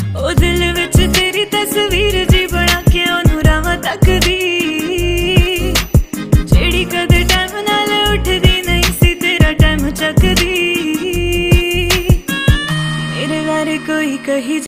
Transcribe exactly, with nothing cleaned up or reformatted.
ओ दिल विच तेरी तस्वीर जी बना के ओनू रावां तकदी, जेड़ी कदे टाइम नाल उठदी नहीं सी तेरा टाइम चकदी। मेरे बारे कोई कही